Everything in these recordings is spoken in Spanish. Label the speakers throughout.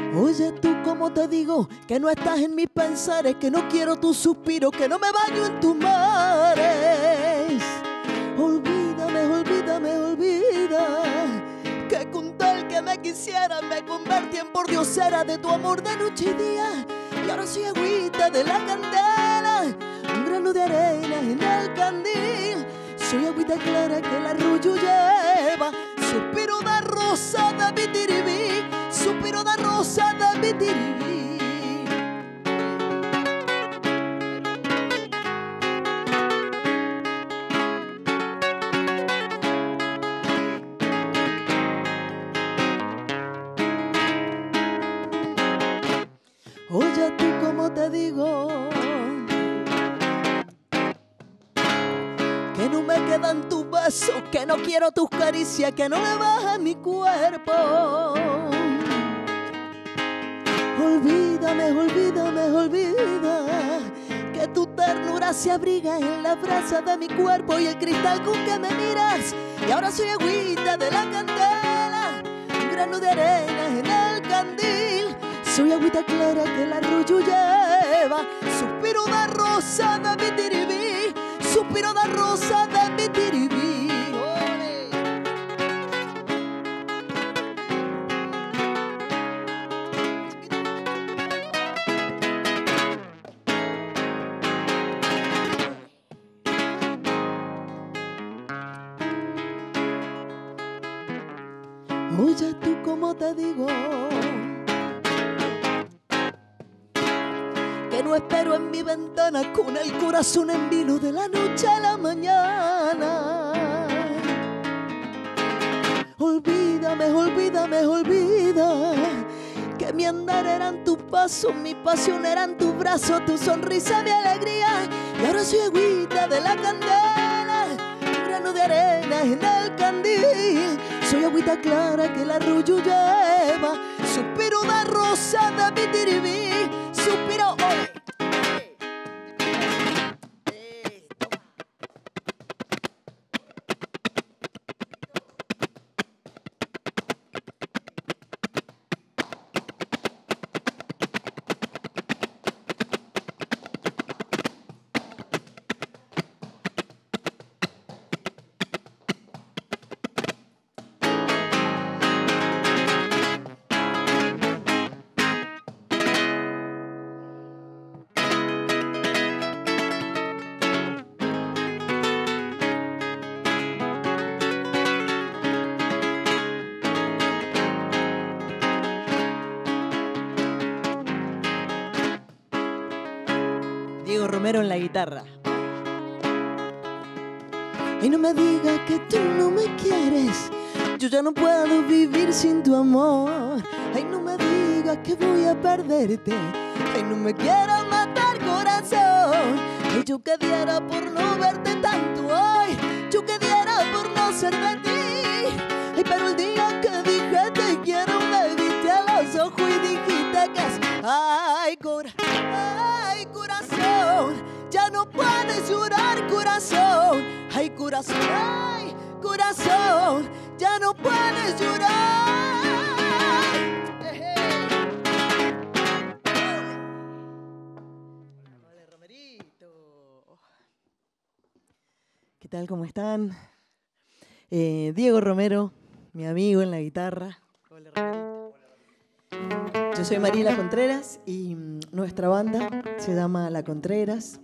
Speaker 1: Oye tú, ¿cómo te digo? Que no estás en mis pensares, que no quiero tu suspiro, que no me baño en tus mares. Olvídame, olvídame, olvida, que con tal que me quisiera me convertí en pordiosera de tu amor de noche y día. Y ahora soy agüita de la candela, un grano de arena en el candil. Soy agüita clara que el arroyo lleva, suspiro de rosa de bitiribí, suspiro de rosa de bitiribí. Oye tú, ¿cómo te digo? Que no me quedan tus besos, que no quiero tus caricias, que no me baja mi cuerpo. Olvídame, olvídame, olvida, que tu ternura se abriga en la brasa de mi cuerpo y el cristal con que me miras. Y ahora soy agüita de la candela, un grano de arena en el candil. Soy agüita clara que el arroyo lleva, suspiro de rosa de bitiribí, suspiro de rosa de bitiribí. Oye tú, ¿cómo te digo? Que no espero en mi ventana con el corazón en vilo de la noche a la mañana. Olvídame, olvídame, olvida, que mi andar eran tus pasos, mi pasión eran tus brazos, tu sonrisa, mi alegría. Y ahora soy agüita de la candela, un grano de arena en el candil. Soy agüita clara que el arroyo lleva, suspiro de rosa de bitiribí, suspiro. Diego Romero en la guitarra. Y no me digas que tú no me quieres, yo ya no puedo vivir sin tu amor. Ay, no me digas que voy a perderte, ay, no me quieras matar, corazón. Ay, yo que diera por no verte tanto hoy, yo que diera por no ser de ti. Ay, pero el día que dije te quiero me viste a los ojos y dijiste que es. Ay, corazón, ya no puedes llorar, corazón. Ay, corazón, ya no puedes llorar. Hola, Romerito. ¿Qué tal? ¿Cómo están? Diego Romero, mi amigo en la guitarra. Hola, Romerito. Yo soy Mariela Contreras y nuestra banda se llama La Contreras.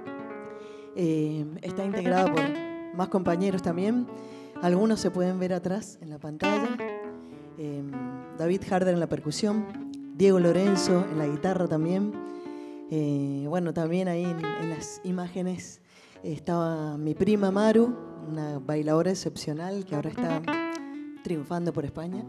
Speaker 1: Está integrada por más compañeros también. Algunos se pueden ver atrás en la pantalla. David Harder en la percusión, Diego Lorenzo en la guitarra también. Bueno, también ahí en las imágenes estaba mi prima Maru, una bailadora excepcional que ahora está triunfando por España.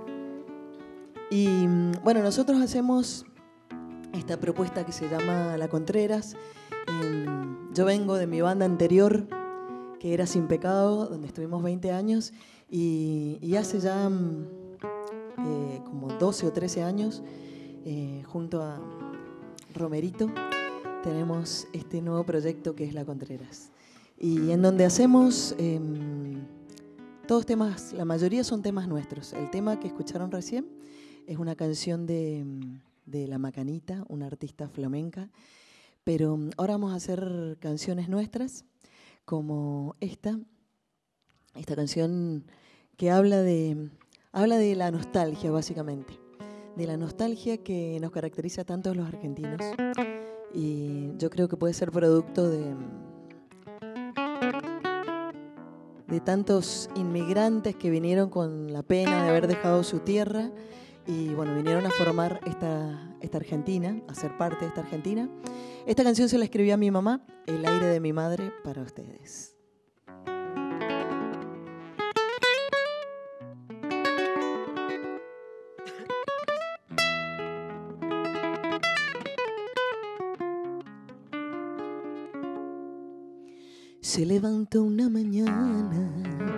Speaker 1: Y bueno, nosotros hacemos esta propuesta que se llama La Contreras. Yo vengo de mi banda anterior, que era Sin Pecado, donde estuvimos 20 años, y hace ya como 12 o 13 años, junto a Romerito, tenemos este nuevo proyecto que es La Contreras. Y en donde hacemos todos temas, la mayoría son temas nuestros. El tema que escucharon recién Es una canción de La Macanita, una artista flamenca. Pero ahora vamos a hacer canciones nuestras, como esta canción que habla de la nostalgia, básicamente. De la nostalgia que nos caracteriza tanto a los argentinos. Y yo creo que puede ser producto de tantos inmigrantes que vinieron con la pena de haber dejado su tierra y bueno, vinieron a formar esta Argentina, a ser parte de esta Argentina. Esta canción se la escribió a mi mamá, El aire de mi madre, para ustedes. Se levantó una mañana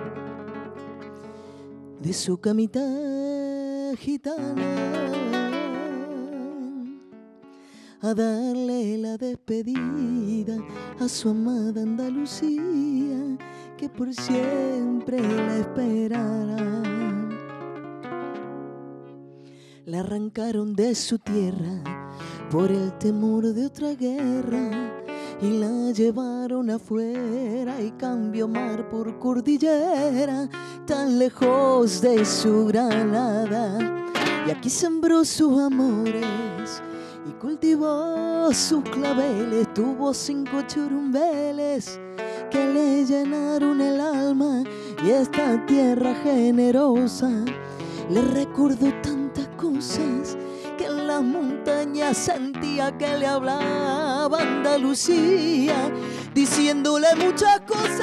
Speaker 1: de su camita gitana a darle la despedida a su amada Andalucía, que por siempre la esperara. La arrancaron de su tierra por el temor de otra guerra y la llevaron afuera y cambió mar por cordillera, tan lejos de su Granada. Y aquí sembró sus amores y cultivó sus claveles, tuvo 5 churumbeles que le llenaron el alma, y esta tierra generosa le recordó tantas cosas que en las montañas sentía que le hablaba Andalucía, diciéndole muchas cosas.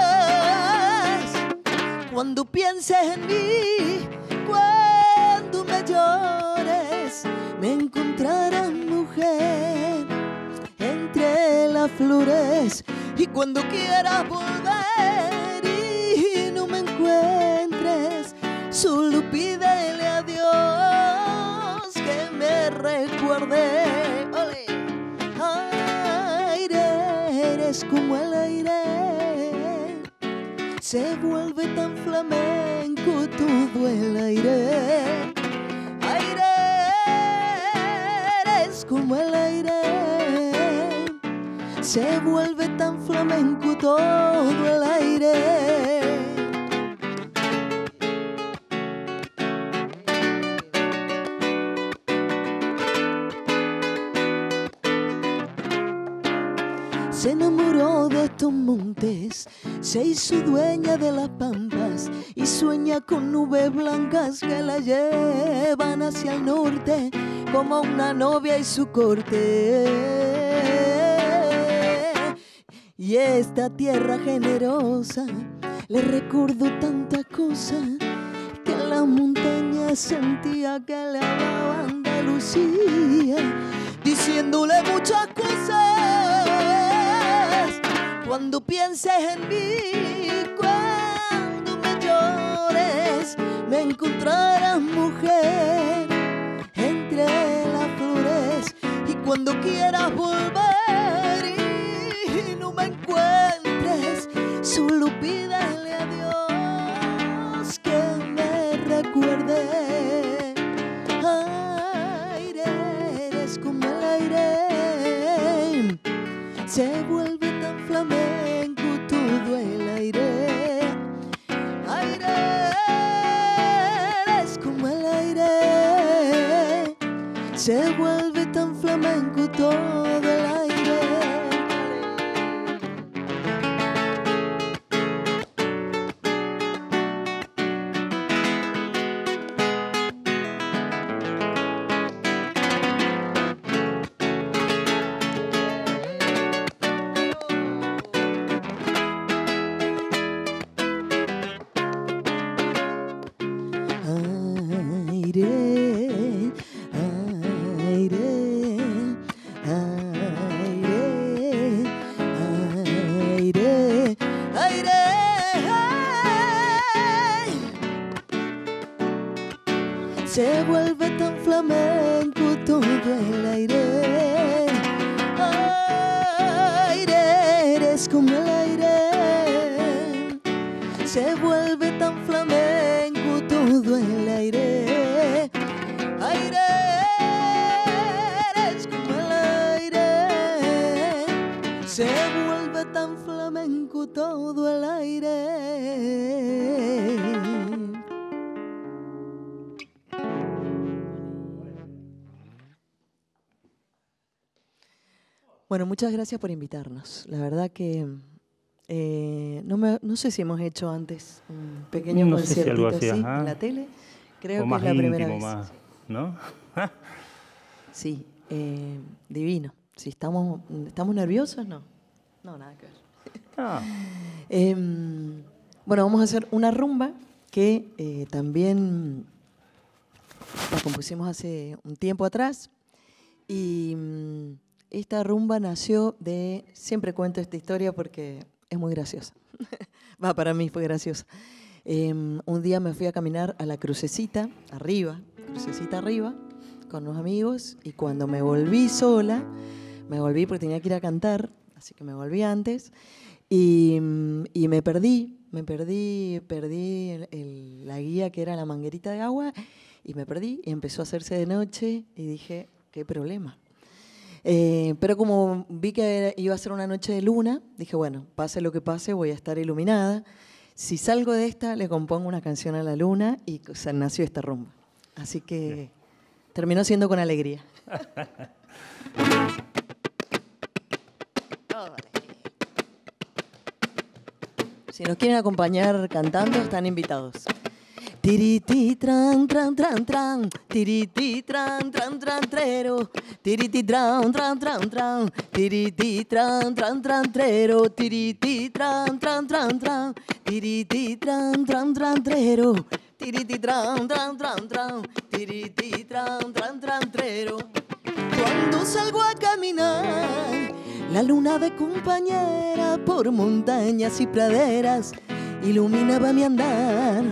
Speaker 1: Cuando pienses en mí, cuando me llores, me encontrarás, mujer, entre las flores. Y cuando quieras volver y no me encuentres, solo pídele a Dios que me recuerde. ¡Ole! Aire, eres como el aire, se vuelve tan flamenco todo el aire. Aire, eres como el aire, se vuelve tan flamenco todo el aire. Se enamoró de estos montes, se hizo dueña de las pampas y sueña con nubes blancas que la llevan hacia el norte como una novia y su corte. Y esta tierra generosa le recordó tantas cosas que en las montañas sentía que le hablaba Andalucía, diciéndole muchas cosas. Cuando pienses en mí, cuando me llores, me encontrarás, mujer, entre las flores. Y cuando quieras volver y no me encuentres, solo pídele a Dios que me recuerde. Aire, eres como el aire, se vuelve tan flamenco todo el aire. Aire, eres como el aire, se vuelve tan flamenco todo el aire. Se vuelve tan flamenco todo el aire. Aire, eres como el aire, se vuelve tan flamenco todo el aire. Bueno, muchas gracias por invitarnos. La verdad que no sé si hemos hecho antes un pequeño conciertito así en la tele. Creo que es la primera vez.
Speaker 2: Más, ¿no?
Speaker 1: Sí, divino. Si estamos nerviosos, no. No, nada que ver.
Speaker 2: Ah.
Speaker 1: Bueno, vamos a hacer una rumba que también la compusimos hace un tiempo atrás. Y esta rumba nació de... Siempre cuento esta historia porque es muy graciosa. Para mí fue graciosa. Un día me fui a caminar a la crucecita arriba, con unos amigos, y cuando me volví sola, porque tenía que ir a cantar, así que me volví antes, y me perdí la guía que era la manguerita de agua, y me perdí, y empezó a hacerse de noche, y dije, qué problema. Pero como vi que iba a ser una noche de luna, dije, bueno, pase lo que pase, voy a estar iluminada. Si salgo de esta, le compongo una canción a la luna y nació esta rumba. Así que terminó siendo con alegría. Si nos quieren acompañar cantando, están invitados. Tiriti tran tran tran tran, tiriti tran tran tran trero, tiriti tran tran tran tran, tiriti tran tran tran trero, tiriti tran tran tran tran, tiriti tran tran tran trero, tiriti tran tran tran tran, tiriti tran tran tran trero. Cuando salgo a caminar, la luna de compañera por montañas y praderas iluminaba mi andar.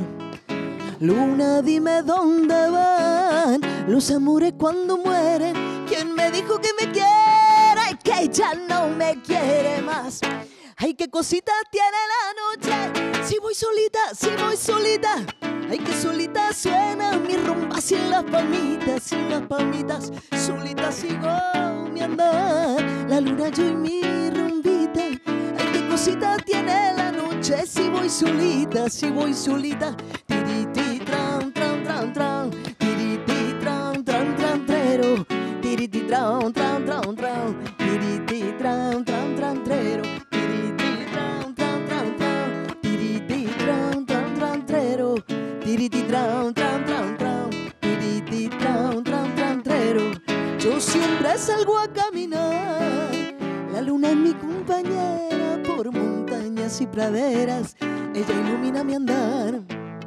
Speaker 1: Luna, dime dónde van los amores cuando mueren. ¿Quién me dijo que me quiere y que ya no me quiere más? Ay, qué cosita tiene la noche. Si voy solita. Ay, qué solita suena mi rumba sin las palmitas, solita sigo mi andar. La luna, yo y mi rumbita. Ay, qué cosita tiene la noche. Si voy solita. Tiriti tran tran tran tran, tiriti tran tran tran trero, tiriti tran tran tran tran, tiriti tran tran tran trero, tiriti tran tran tran tran, tiriti tran tran tran trero, tiriti tran tran tran tran, tiriti tran tran tran trero. Yo siempre salgo a caminar, la luna es mi compañera por montañas y praderas, ella ilumina mi andar.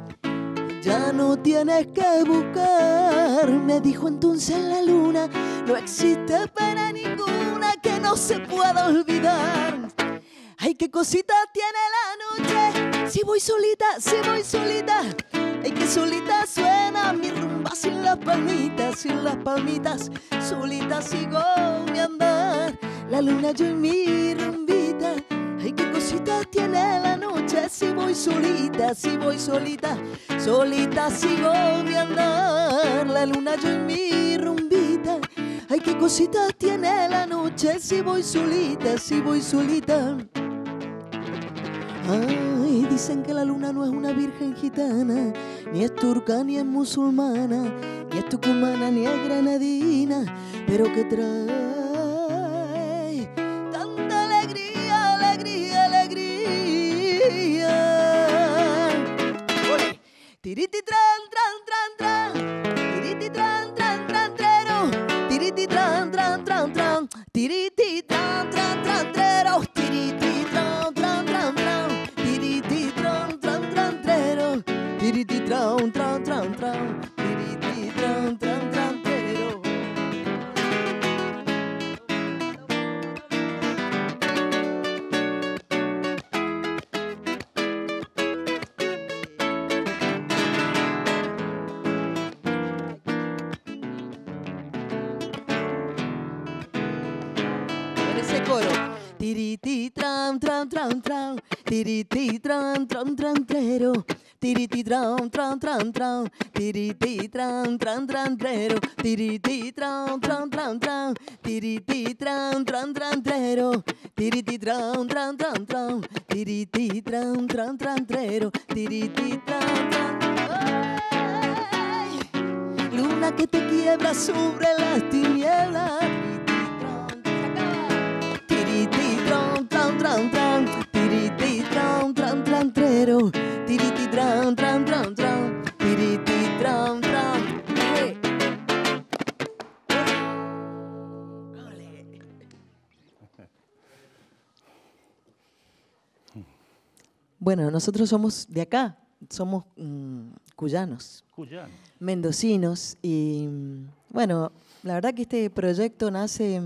Speaker 1: Ya no tienes que buscar, me dijo entonces la luna, no existe para ninguna que no se pueda olvidar. Ay, qué cosita tiene la noche, si voy solita. Ay, qué solita suena mi rumba sin las palmitas, solita sigo mi andar. La luna, yo y mi rumbita. Ay, qué cosita tiene la noche, si voy solita, solita sigo mi andar. La luna, yo y mi rumbita. Ay, qué cosita tiene la noche, si voy solita. Ay, dicen que la luna no es una virgen gitana, ni es turca, ni es musulmana, ni es tucumana, ni es granadina, pero que trae tiriti tran tran tran tran, tiriti tran tran tran trero, tiriti tran tran tran tran, tiriti tran tran tran trero, tiriti tran tran tran tran, tiriti tran tran tran trero, tiriti tran tran tran tran, tiriti tran tran tran trero. Tiriti tran tran tran tran, tiriti tran tran tran trero, tiriti tran tran tran tran, tiriti tran tran tran trero, tiriti tran tran tran tran, tiriti tran tran tran trero, tiriti tran tran tran tran, tiriti tran tran tran trero, tiriti tran tran. Ay, luna que te quiebra sobre las tinieblas. tran, tran. Bueno, nosotros somos de acá, somos cuyanos, mendocinos y bueno, la verdad que este proyecto nace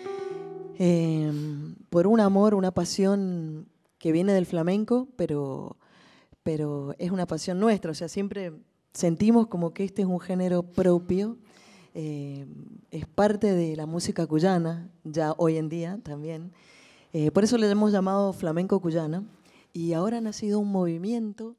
Speaker 1: por un amor, una pasión que viene del flamenco, pero es una pasión nuestra, o sea, siempre sentimos como que este es un género propio, es parte de la música cuyana, ya hoy en día también, por eso le hemos llamado flamenco cuyano. Y ahora ha nacido un movimiento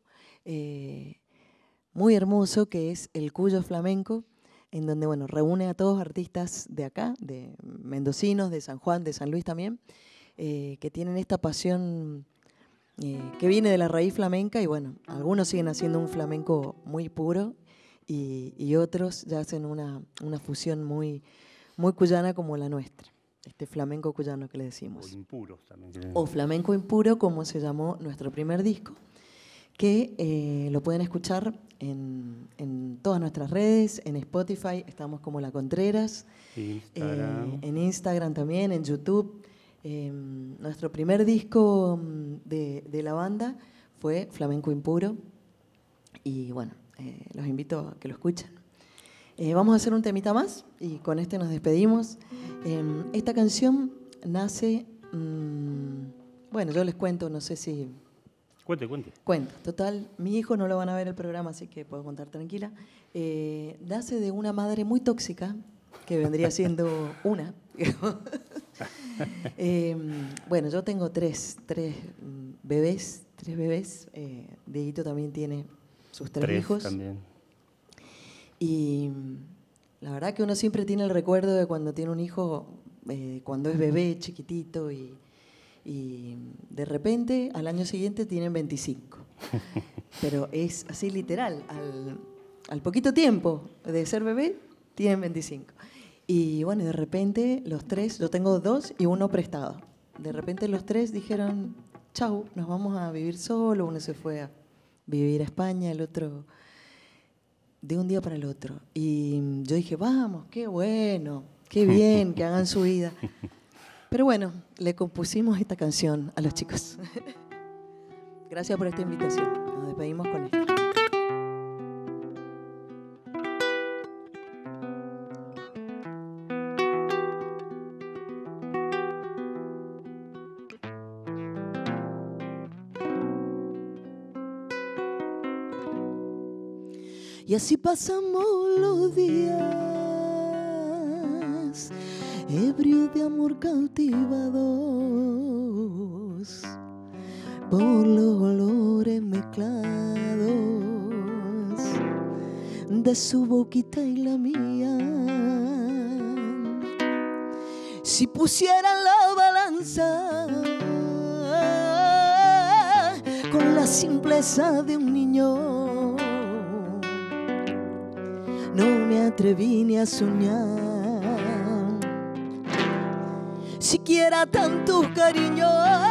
Speaker 1: muy hermoso que es el Cuyo Flamenco, en donde bueno, reúne a todos artistas de acá, de mendocinos, de San Juan, de San Luis también, que tienen esta pasión que viene de la raíz flamenca y bueno, algunos siguen haciendo un flamenco muy puro y otros ya hacen una fusión muy, muy cuyana como la nuestra. Este flamenco cuyano que le decimos.
Speaker 2: O impuros también.
Speaker 1: O flamenco impuro, como se llamó nuestro primer disco, que lo pueden escuchar en todas nuestras redes, en Spotify, estamos como La Contreras, en Instagram también, en YouTube. Nuestro primer disco de la banda fue Flamenco Impuro y bueno, los invito a que lo escuchen. Vamos a hacer un temita más y con este nos despedimos. Esta canción nace, bueno, yo les cuento, no sé si...
Speaker 2: Cuente.
Speaker 1: Cuento, total, mis hijos no lo van a ver el programa, así que puedo contar tranquila. Nace de una madre muy tóxica, que vendría siendo una. Bueno, yo tengo tres bebés. Dieguito también tiene sus tres hijos.
Speaker 2: También.
Speaker 1: Y la verdad que uno siempre tiene el recuerdo de cuando tiene un hijo, cuando es bebé, chiquitito, y de repente al año siguiente tienen 25. Pero es así literal, al poquito tiempo de ser bebé, tienen 25. Y bueno, de repente los tres, yo tengo 2 y 1 prestado. De repente los 3 dijeron, chau, nos vamos a vivir solo. Uno se fue a vivir a España, el otro... de un día para el otro. Y yo dije, vamos, qué bueno, qué bien, que hagan su vida. Pero bueno, le compusimos esta canción a los chicos. Gracias por esta invitación. Nos despedimos con esto. Y así pasamos los días, ebrios de amor cautivados por los olores mezclados de su boquita y la mía. Si pusieran la balanza con la simpleza de un niño, no me atreví ni a soñar siquiera tantos cariños.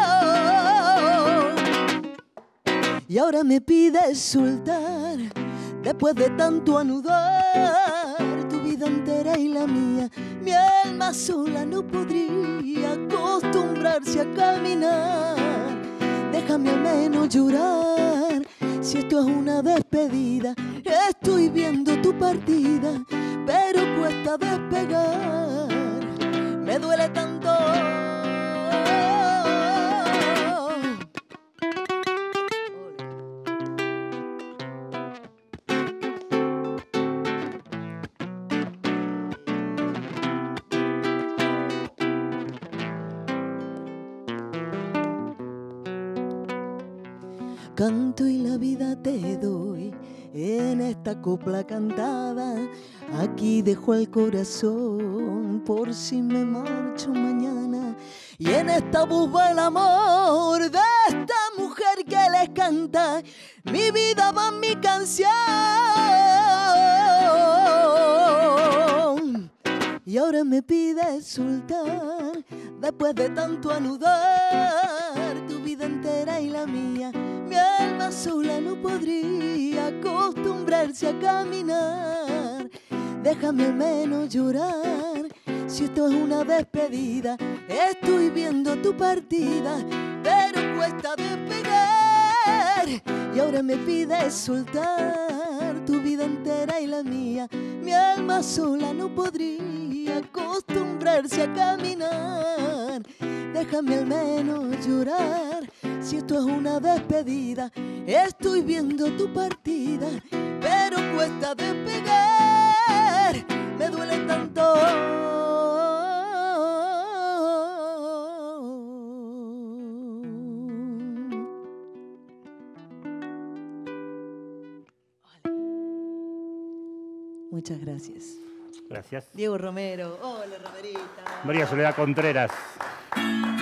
Speaker 1: Y ahora me pides soltar, después de tanto anudar tu vida entera y la mía. Mi alma sola no podría acostumbrarse a caminar. Déjame al menos llorar, si esto es una despedida. Estoy viendo tu partida, pero cuesta despegar. Me duele tanto. Canto y la vida te doy en esta copla cantada. Aquí dejo el corazón por si me marcho mañana. Y en esta voz va el amor de esta mujer que les canta. Mi vida va en mi canción. Y ahora me pides soltar, después de tanto anudar tu vida entera y la mía. Mi Mi alma sola no podría acostumbrarse a caminar. Déjame al menos llorar. Si esto es una despedida, estoy viendo tu partida, pero cuesta despegar. Y ahora me pides soltar tu vida entera y la mía. Mi alma sola no podría acostumbrarse a caminar. Déjame al menos llorar. Si esto es una despedida, estoy viendo tu partida, pero cuesta despegar. Me duele tanto. Muchas gracias.
Speaker 2: Gracias.
Speaker 1: Diego Romero. Hola, Romerita.
Speaker 2: María Soledad Contreras.